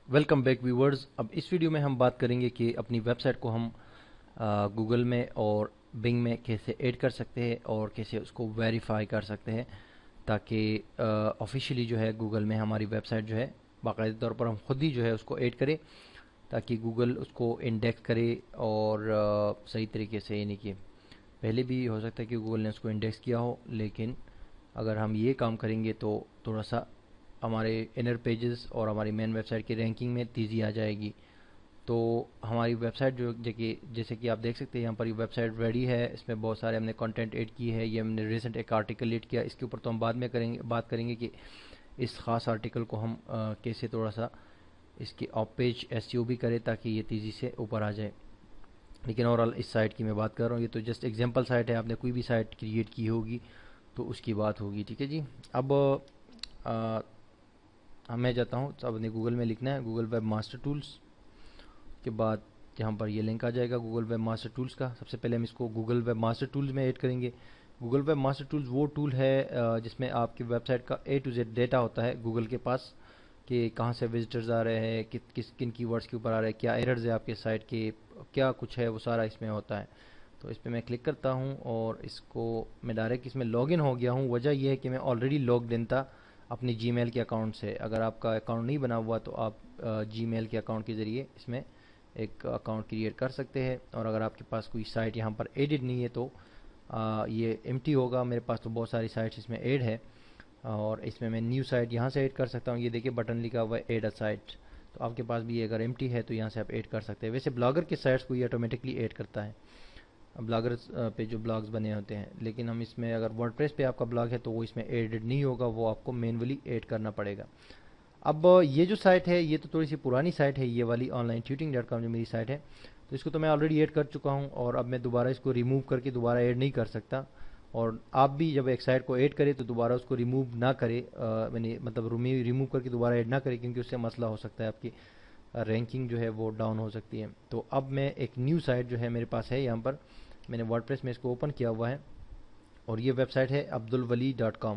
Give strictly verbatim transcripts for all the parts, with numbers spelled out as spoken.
Welcome back viewers. अब इस video में हम बात करेंगे कि अपनी वेबसाइट को हम गूगल में और बिंग में कैसे ऐड कर सकते हैं और कैसे उसको वेरीफाई कर सकते हैं, ताकि ऑफिशियली जो है गूगल में हमारी वेबसाइट जो है बाकायदे तौर पर हम खुद ही जो है उसको ऐड करें, ताकि गूगल उसको इंडेक्स करे। और अ, सही तरीके से, यानी कि पहले भी हो सकता है कि गूगल ने उसको इंडेक्स किया हो, लेकिन अगर हम ये काम करेंगे तो थोड़ा सा हमारे इनर पेजेस और हमारी मेन वेबसाइट की रैंकिंग में तेज़ी आ जाएगी। तो हमारी वेबसाइट जो जैसे जैसे कि आप देख सकते हैं यहाँ पर ये वेबसाइट रेडी है, इसमें बहुत सारे हमने कंटेंट ऐड की है। ये हमने रिसेंट एक आर्टिकल ऐड किया, इसके ऊपर तो हम बाद में करेंगे बात करेंगे कि इस ख़ास आर्टिकल को हम अ, कैसे थोड़ा सा इसकी ऑफ पेज एसईओ भी करें ताकि ये तेज़ी से ऊपर आ जाए। लेकिन ओवरऑल इस साइट की मैं बात कर रहा हूँ, ये तो जस्ट एग्जांपल साइट है, आपने कोई भी साइट क्रिएट की होगी तो उसकी बात होगी। ठीक है जी। अब अ, हाँ, मैं जाता हूँ तो अपने गूगल में लिखना है गूगल वेब मास्टर टूल्स के बाद यहाँ पर ये लिंक आ जाएगा गूगल वेब मास्टर टूल्स का। सबसे पहले हम इसको गूगल वेब मास्टर टूल्स में ऐड करेंगे। गूगल वेब मास्टर टूल्स वो टूल है अ, जिसमें आपकी वेबसाइट का ए टू जेड डेटा होता है गूगल के पास, कि कहाँ से विजिटर्स आ रहे हैं, किस किस किन कीवर्ड्स के ऊपर आ रहे हैं, क्या एरर्स है आपके साइट के, क्या कुछ है, वो सारा इसमें होता है। तो इस पर मैं क्लिक करता हूँ और इसको मैं डायरेक्ट इसमें लॉगिन हो गया हूँ। वजह यह है कि मैं ऑलरेडी लॉग्ड इन था अपनी जीमेल के अकाउंट से। अगर आपका अकाउंट नहीं बना हुआ तो आप जीमेल के अकाउंट के ज़रिए इसमें एक अकाउंट क्रिएट कर सकते हैं। और अगर आपके पास कोई साइट यहाँ पर एडिट नहीं है तो आ, ये एम्प्टी होगा। मेरे पास तो बहुत सारी साइट्स इसमें ऐड है और इसमें मैं न्यू साइट यहाँ से ऐड कर सकता हूँ। ये देखिए बटन लिखा हुआ है ऐड अ साइट, तो आपके पास भी अगर एम्प्टी है तो यहाँ से आप ऐड कर सकते हैं। वैसे ब्लॉगर के साइट्स को ये ऑटोमेटिकली ऐड करता है, ब्लॉगर पे जो ब्लॉग्स बने होते हैं। लेकिन हम इसमें अगर वर्डप्रेस पे आपका ब्लॉग है तो वो इसमें एडिट नहीं होगा, वो आपको मैन्युअली ऐड करना पड़ेगा। अब ये जो साइट है ये तो थोड़ी सी पुरानी साइट है, ये वाली ऑनलाइन ट्यूटिंग डॉट कॉम जो मेरी साइट है, तो इसको तो मैं ऑलरेडी ऐड कर चुका हूँ और अब मैं दोबारा इसको रिमूव करके दोबारा ऐड नहीं कर सकता। और आप भी जब एक साइट को ऐड करें तो दोबारा उसको रिमूव ना करें, मैंने मतलब रिमूव करके दोबारा ऐड ना करें, क्योंकि उससे मसला हो सकता है, आपकी रैंकिंग जो है वो डाउन हो सकती है। तो अब मैं एक न्यू साइट जो है मेरे पास है, यहाँ पर मैंने वर्डप्रेस में इसको ओपन किया हुआ है और ये वेबसाइट है अब्दुल वली डॉट कॉम।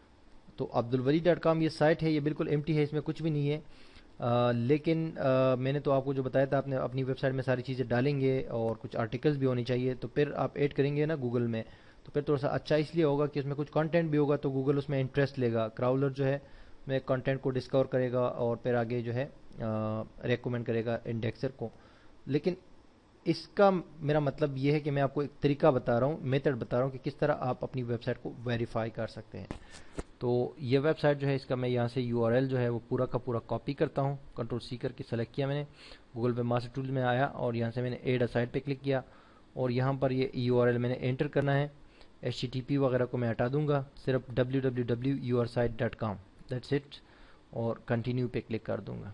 तो अब्दुल वली डॉट कॉम ये साइट है, ये बिल्कुल एम्प्टी है, इसमें कुछ भी नहीं है। आ, लेकिन आ, मैंने तो आपको जो बताया था, आपने अपनी वेबसाइट में सारी चीज़ें डालेंगे और कुछ आर्टिकल्स भी होनी चाहिए, तो फिर आप ऐड करेंगे ना गूगल में, तो फिर थोड़ा सा अच्छा इसलिए होगा कि उसमें कुछ कंटेंट भी होगा, तो गूगल उसमें इंटरेस्ट लेगा, क्राउलर जो है मैं कंटेंट को डिस्कवर करेगा और फिर आगे जो है रेकमेंड करेगा इंडेक्सर को। लेकिन इसका मेरा मतलब ये है कि मैं आपको एक तरीका बता रहा हूँ, मेथड बता रहा हूँ कि किस तरह आप अपनी वेबसाइट को वेरीफाई कर सकते हैं। तो ये वेबसाइट जो है इसका मैं यहाँ से यूआरएल जो है वो पूरा का पूरा कॉपी करता हूँ, कंट्रोल सी करके सेलेक्ट किया मैंने, गूगल वेब मास्टर टूल में आया और यहाँ से मैंने एड अ साइट पे क्लिक किया और यहाँ पर ये यूआरएल मैंने एंटर करना है। एच टी टी पी वगैरह को मैं हटा दूंगा, सिर्फ W W W your site dot com, that's it, और कंटिन्यू पे क्लिक कर दूंगा।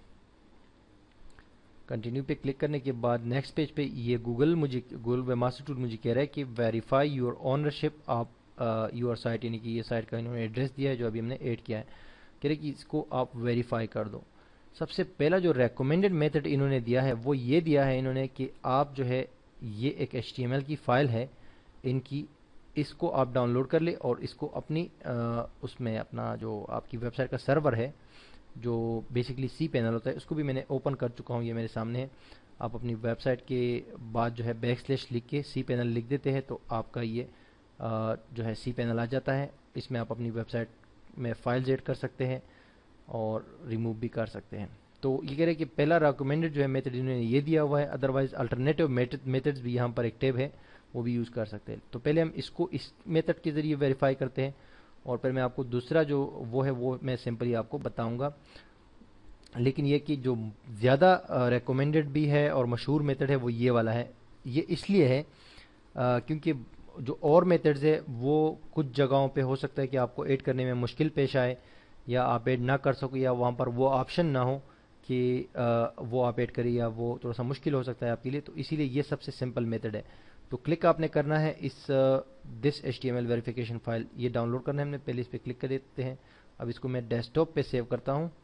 कंटिन्यू पे क्लिक करने के बाद नेक्स्ट पेज पे ये गूगल मुझे गूगल वेब मास्टर टूल मुझे कह रहा है कि verify your ownership of your site, यानी कि ये साइट का इन्होंने एड्रेस दिया है जो अभी हमने ऐड किया है, कह रहे कि इसको आप वेरीफाई कर दो। सबसे पहला जो रेकमेंडेड मेथड इन्होंने दिया है वो ये दिया है इन्होंने कि आप जो है ये एक एच टी एम एल की फ़ाइल है इनकी, इसको आप डाउनलोड कर ले और इसको अपनी आ, उसमें अपना जो आपकी वेबसाइट का सर्वर है जो बेसिकली सी पैनल होता है उसको भी मैंने ओपन कर चुका हूँ, ये मेरे सामने है। आप अपनी वेबसाइट के बाद जो है बैक स्लैश लिख के सी पैनल लिख देते हैं तो आपका ये आ, जो है सी पैनल आ जाता है। इसमें आप अपनी वेबसाइट में फाइल्स ऐड कर सकते हैं और रिमूव भी कर सकते हैं। तो ये कह रहे हैं कि पहला रिकमेंडेड जो है मेथड इन्होंने ये दिया हुआ है, अदरवाइज अल्टरनेटिव मेथड्स भी यहाँ पर एक टैब है वो भी यूज़ कर सकते हैं। तो पहले हम इसको इस मेथड के ज़रिए वेरीफाई करते हैं और फिर मैं आपको दूसरा जो वो है वो मैं सिंपली आपको बताऊंगा। लेकिन ये कि जो ज़्यादा रेकमेंडेड भी है और मशहूर मेथड है वो ये वाला है। ये इसलिए है अ, क्योंकि जो और मेथड्स है वो कुछ जगहों पे हो सकता है कि आपको ऐड करने में मुश्किल पेश आए या आप ऐड ना कर सको या वहाँ पर वो ऑप्शन ना हो कि अ, वो आप ऐड करिए, या वो थोड़ा सा मुश्किल हो सकता है आपके लिए, तो इसीलिए ये सबसे सिंपल मेथड है। तो क्लिक आपने करना है इस this H T M L verification file, ये डाउनलोड करना है हमने, पहले इस पर क्लिक कर देते हैं। अब इसको मैं डेस्कटॉप पे सेव करता हूँ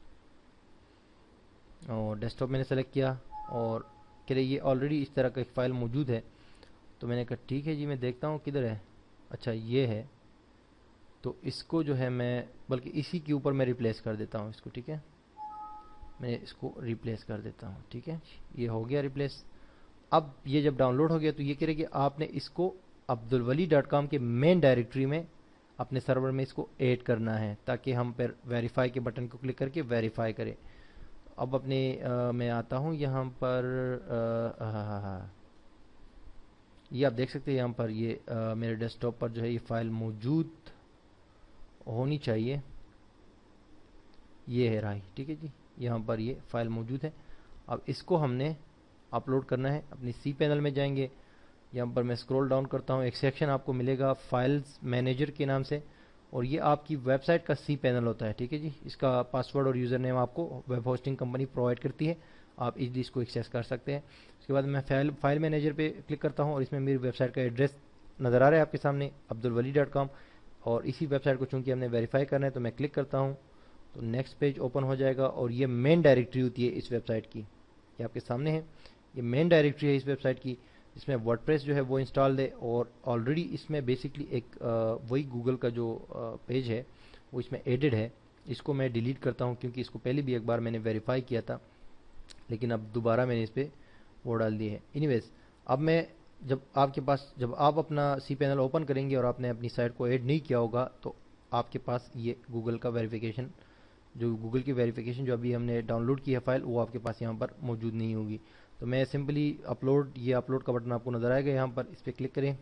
और डेस्कटॉप मैंने सेलेक्ट किया और कह रहे ये ऑलरेडी इस तरह का एक फ़ाइल मौजूद है। तो मैंने कहा ठीक है जी, मैं देखता हूँ किधर है। अच्छा ये है, तो इसको जो है मैं बल्कि इसी के ऊपर मैं रिप्लेस कर देता हूँ इसको, ठीक है। मैं इसको रिप्लेस कर देता हूँ, ठीक है, ये हो गया रिप्लेस। अब ये जब डाउनलोड हो गया तो ये कह रहे कि आपने इसको अब्दुलवली डॉट कॉम के मेन डायरेक्टरी में अपने सर्वर में इसको ऐड करना है, ताकि हम फिर वेरीफाई के बटन को क्लिक करके वेरीफाई करें। अब अपने आ, मैं आता हूँ यहाँ पर, आ, हाँ हाँ हाँ, ये आप देख सकते हैं यहाँ पर ये आ, मेरे डेस्कटॉप पर जो है ये फाइल मौजूद होनी चाहिए, ये है रही, ठीक है जी, यहाँ पर ये फाइल मौजूद है। अब इसको हमने अपलोड करना है। अपनी सी पैनल में जाएंगे, यहाँ पर मैं स्क्रॉल डाउन करता हूँ, एक सेक्शन आपको मिलेगा फाइल्स मैनेजर के नाम से, और ये आपकी वेबसाइट का सी पैनल होता है, ठीक है जी। इसका पासवर्ड और यूज़र नेम आपको वेब होस्टिंग कंपनी प्रोवाइड करती है, आप इजीली इसको एक्सेस कर सकते हैं। उसके बाद मैं फाइल फाइल मैनेजर पे क्लिक करता हूँ और इसमें मेरी वेबसाइट का एड्रेस नज़र आ रहा है आपके सामने, अब्दुलवली डॉट कॉम, और इसी वेबसाइट को चूँकि हमने वेरीफाई करना है तो मैं क्लिक करता हूँ, तो नेक्स्ट पेज ओपन हो जाएगा और ये मेन डायरेक्टरी होती है इस वेबसाइट की, ये आपके सामने है, ये मेन डायरेक्टरी है इस वेबसाइट की, इसमें वर्डप्रेस जो है वो इंस्टॉल्ड है, और ऑलरेडी इसमें बेसिकली एक आ, वही गूगल का जो आ, पेज है वो इसमें एडेड है। इसको मैं डिलीट करता हूँ क्योंकि इसको पहले भी एक बार मैंने वेरीफाई किया था, लेकिन अब दोबारा मैंने इस पर वो डाल दिए है। एनीवेज, अब मैं जब आपके पास जब आप अपना सी पैनल ओपन करेंगे और आपने अपनी साइट को ऐड नहीं किया होगा तो आपके पास ये गूगल का वेरिफिकेशन, जो गूगल की वेरिफिकेशन जो अभी हमने डाउनलोड की है फाइल, वो आपके पास यहाँ पर मौजूद नहीं होगी। तो मैं सिंपली अपलोड, ये अपलोड का बटन आपको नज़र आएगा यहाँ पर, इस पर क्लिक करें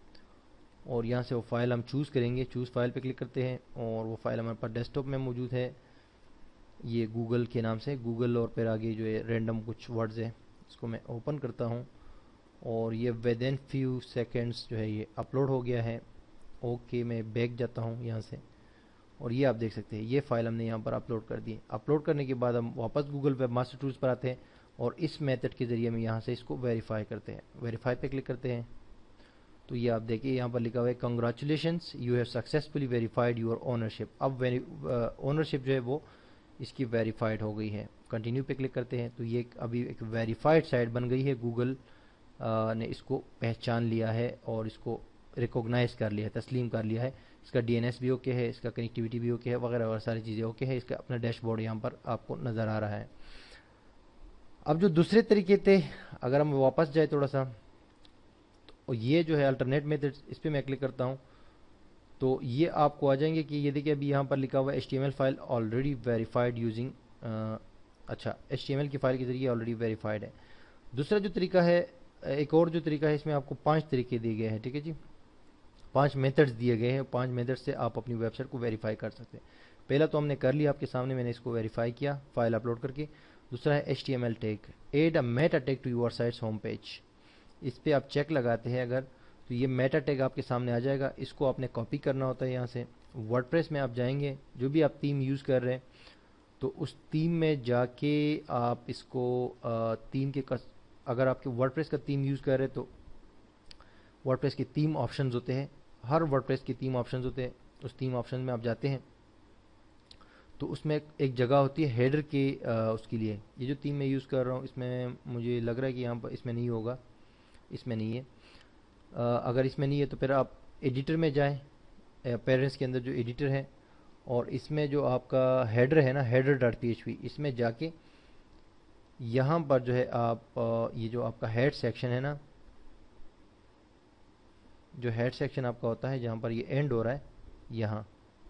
और यहाँ से वो फाइल हम चूज़ करेंगे, चूज़ फाइल पे क्लिक करते हैं और वो फाइल हमारे पास डेस्कटॉप में मौजूद है, ये गूगल के नाम से, गूगल और फिर आगे जो है रैंडम कुछ वर्ड्स है, इसको मैं ओपन करता हूँ और ये विद इन फ्यू सेकेंड्स जो है ये अपलोड हो गया है। ओके, मैं बैक जाता हूँ यहाँ से और ये आप देख सकते हैं ये फाइल हमने यहाँ पर अपलोड कर दी। अपलोड करने के बाद हम वापस गूगल वेब मास्टर टूल्स पर आते हैं और इस मेथड के ज़रिए हम यहाँ से इसको वेरीफाई करते हैं। वेरीफाई पे क्लिक करते हैं तो ये आप देखिए यहाँ पर लिखा हुआ है congratulations you have successfully verified your ownership. अब ओनरशिप जो है वो इसकी वेरीफाइड हो गई है। कंटिन्यू पे क्लिक करते हैं तो ये अभी एक वेरीफाइड साइट बन गई है, गूगल ने इसको पहचान लिया है और इसको रिकॉग्नाइज कर लिया है, तस्लीम कर लिया है। इसका डीएनएस भी ओके है, इसका कनेक्टिविटी भी ओके है, वगैरह वगैरह सारी चीज़ें ओके है। इसका अपना डैशबोर्ड यहाँ पर आपको नज़र आ रहा है। अब जो दूसरे तरीके थे, अगर हम वापस जाए थोड़ा सा, तो ये जो है अल्टरनेट मेथड, इस पर मैं क्लिक करता हूँ तो ये आपको आ जाएंगे कि ये देखिए अभी यहाँ पर लिखा हुआ है H T M L file already verified using, अच्छा एच टी एम एल की फाइल के जरिए ऑलरेडी वेरीफाइड है। दूसरा जो तरीका है, एक और जो तरीका है, इसमें आपको पांच तरीके दिए गए हैं, ठीक है जी, पांच मेथड्स दिए गए हैं, पांच मेथड से आप अपनी वेबसाइट को वेरीफाई कर सकते हैं। पहला तो हमने कर लिया आपके सामने, मैंने इसको वेरीफाई किया फाइल अपलोड करके। दूसरा है H T M L tag, add a meta tag to your site's home page. इस पर आप चेक लगाते हैं अगर, तो ये मेटा टैग आपके सामने आ जाएगा। इसको आपने कॉपी करना होता है यहाँ से। वर्डप्रेस में आप जाएंगे, जो भी आप थीम यूज़ कर रहे हैं तो उस थीम में जाके आप इसको थीम के कस, अगर आपके वर्डप्रेस का थीम यूज़ कर रहे हैं तो वर्डप्रेस के थीम ऑप्शंस होते हैं, हर वर्डप्रेस के थीम ऑप्शंस होते हैं। उस थीम ऑप्शन में आप जाते हैं तो उसमें एक जगह होती है हेडर के आ, उसके लिए। ये जो थीम मैं यूज़ कर रहा हूँ इसमें मुझे लग रहा है कि यहाँ पर इसमें नहीं होगा, इसमें नहीं है। आ, अगर इसमें नहीं है तो फिर आप एडिटर में जाएं, पेरेंट्स के अंदर जो एडिटर है, और इसमें जो आपका हेडर है ना, header dot P H P, इसमें जाके यहाँ पर जो है आप आ, ये जो आपका हेड सेक्शन है ना, जो हेड सेक्शन आपका होता है जहाँ पर ये एंड हो रहा है, यहाँ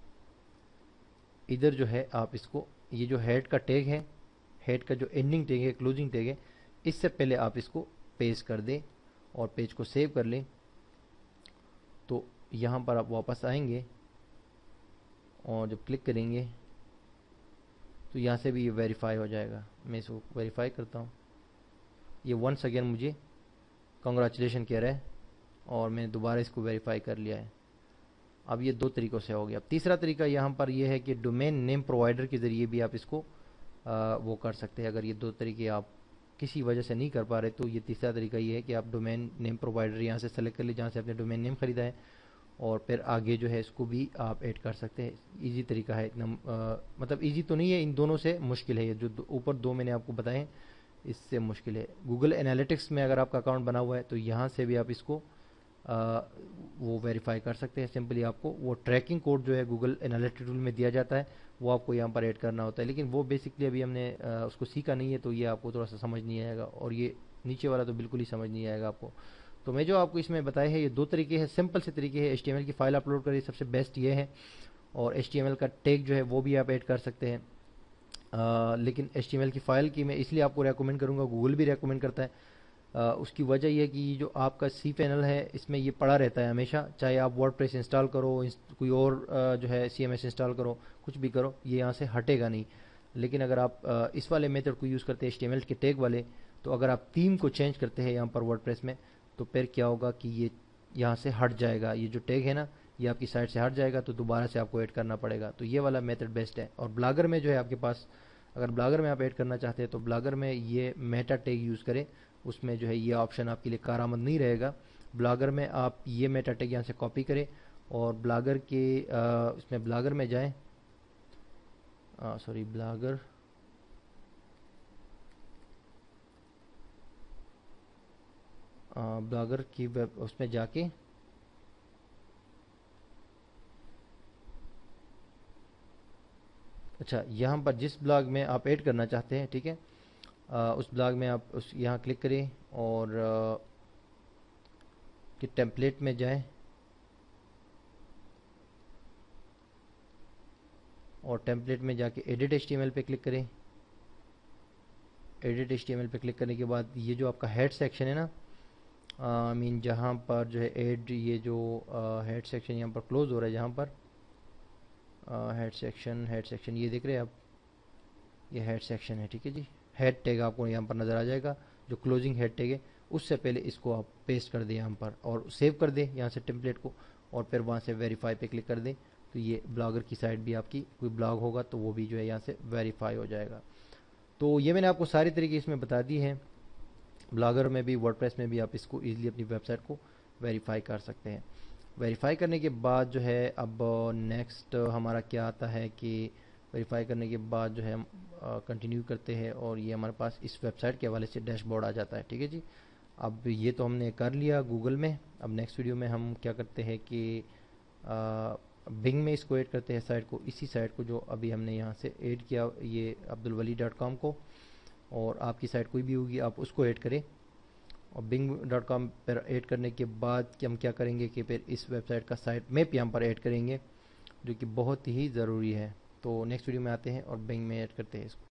इधर जो है आप इसको, ये जो हेड का टैग है, हेड का जो एंडिंग टैग है, क्लोजिंग टैग है, इससे पहले आप इसको पेस्ट कर दें और पेज को सेव कर लें। तो यहाँ पर आप वापस आएंगे और जब क्लिक करेंगे तो यहाँ से भी ये वेरीफाई हो जाएगा। मैं इसको वेरीफाई करता हूँ, ये वंस अगेन मुझे कंग्रेचुलेशन कह रहा है और मैंने दोबारा इसको वेरीफाई कर लिया है। अब ये दो तरीक़ों से हो गया। अब तीसरा तरीका यहाँ पर ये है कि डोमेन नेम प्रोवाइडर के ज़रिए भी आप इसको आ, वो कर सकते हैं। अगर ये दो तरीके आप किसी वजह से नहीं कर पा रहे तो ये तीसरा तरीका ये है कि आप डोमेन नेम प्रोवाइडर यहाँ से सेलेक्ट कर लीजिए जहाँ से आपने डोमेन नेम ख़रीदा है, और फिर आगे जो है इसको भी आप ऐड कर सकते हैं। इजी तरीका है, इतना मतलब इजी तो नहीं है, इन दोनों से मुश्किल है। ये जो ऊपर दो मैंने आपको बताए हैं इससे मुश्किल है। गूगल एनालिटिक्स में अगर आपका अकाउंट बना हुआ है तो यहाँ से भी आप इसको आ, वो वेरीफाई कर सकते हैं। सिंपली आपको वो ट्रैकिंग कोड जो है गूगल एनालिटिक्स टूल में दिया जाता है, वो आपको यहाँ पर ऐड करना होता है, लेकिन वो बेसिकली अभी हमने आ, उसको सीखा नहीं है, तो ये आपको थोड़ा सा समझ नहीं आएगा, और ये नीचे वाला तो बिल्कुल ही समझ नहीं आएगा आपको। तो मैं जो आपको इसमें बताए हैं ये दो तरीके हैं, सिंपल से तरीके हैं। एच टी एम एल की फ़ाइल अपलोड करिए, सबसे बेस्ट ये है। और एच टी एम एल का टैग जो है वो भी आप ऐड कर सकते हैं। आ, लेकिन एच टी एम एल की फ़ाइल की मैं इसलिए आपको रेकमेंड करूँगा, गूगल भी रेकमेंड करता है। आ, उसकी वजह यह है कि जो आपका सी पैनल है इसमें ये पड़ा रहता है हमेशा, चाहे आप वर्डप्रेस इंस्टॉल करो, इंस, कोई और आ, जो है सी एम एस इंस्टॉल करो, कुछ भी करो, ये यहाँ से हटेगा नहीं। लेकिन अगर आप आ, इस वाले मेथड को यूज़ करते हैं एच टी एम एल के टैग वाले, तो अगर आप थीम को चेंज करते हैं यहाँ पर वर्डप्रेस में, तो फिर क्या होगा कि ये यहाँ से हट जाएगा, ये जो टैग है ना ये आपकी साइट से हट जाएगा, तो दोबारा से आपको ऐड करना पड़ेगा। तो ये वाला मेथड बेस्ट है। और ब्लॉगर में जो है आपके पास, अगर ब्लॉगर में आप ऐड करना चाहते हैं तो ब्लॉगर में ये मेटा टैग यूज़ करें, उसमें जो है ये ऑप्शन आपके लिए कारआमद नहीं रहेगा। ब्लॉगर में आप ये मेटा टैग यहाँ से कॉपी करें और ब्लॉगर के आ, इसमें ब्लॉगर में जाएं, सॉरी ब्लॉगर, ब्लॉगर की वेब उसमें जाके अच्छा यहाँ पर जिस ब्लॉग में आप ऐड करना चाहते हैं, ठीक है, आ, उस ब्लॉग में आप उस यहाँ क्लिक करें और आ, कि टेम्पलेट में जाएं और टेम्पलेट में जाके edit H T M L पे क्लिक करें। Edit H T M L पे क्लिक करने के बाद ये जो आपका हेड सेक्शन है ना, आई मीन जहाँ पर जो है एड, ये जो हेड सेक्शन यहाँ पर क्लोज हो रहा है, जहाँ पर हेड सेक्शन, हेड सेक्शन ये देख रहे हैं आप, ये हेड सेक्शन है, ठीक है जी। हेड टैग आपको यहाँ पर नज़र आ जाएगा, जो क्लोजिंग हेड टैग है, उससे पहले इसको आप पेस्ट कर दें यहाँ पर और सेव कर दें यहाँ से टेम्पलेट को, और फिर वहाँ से वेरीफाई पे क्लिक कर दें। तो ये ब्लॉगर की साइट भी आपकी, कोई ब्लॉग होगा तो वो भी जो है यहाँ से वेरीफाई हो जाएगा। तो ये मैंने आपको सारी तरीके इसमें बता दी हैं। ब्लॉगर में भी, वर्डप्रेस में भी आप इसको ईजिली अपनी वेबसाइट को वेरीफाई कर सकते हैं। वेरीफाई करने के बाद जो है अब नेक्स्ट हमारा क्या आता है कि वेरीफाई करने के बाद जो है हम कंटिन्यू करते हैं और ये हमारे पास इस वेबसाइट के हवाले से डैशबोर्ड आ जाता है, ठीक है जी। अब ये तो हमने कर लिया गूगल में। अब नेक्स्ट वीडियो में हम क्या करते हैं कि बिंग में इसको ऐड करते हैं साइट को, इसी साइट को जो अभी हमने यहाँ से ऐड किया, ये अब्दुल वली डॉट कॉम को, और आपकी साइट कोई भी होगी आप उसको ऐड करें। और बिंग डॉट कॉम पर ऐड करने के बाद कि हम क्या करेंगे कि फिर इस वेबसाइट का साइट मैप यहाँ पर ऐड करेंगे, जो कि बहुत ही ज़रूरी है। तो नेक्स्ट वीडियो में आते हैं और बिंग में ऐड करते हैं इसको।